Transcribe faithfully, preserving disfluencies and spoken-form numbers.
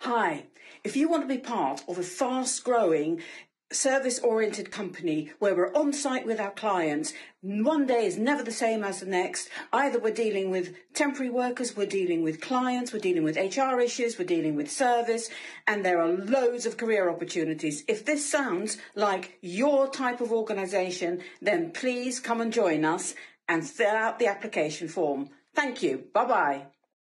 Hi, if you want to be part of a fast-growing, service-oriented company where we're on site with our clients, one day is never the same as the next. Either we're dealing with temporary workers, we're dealing with clients, we're dealing with H R issues, we're dealing with service, and there are loads of career opportunities. If this sounds like your type of organisation, then please come and join us and fill out the application form. Thank you. Bye-bye.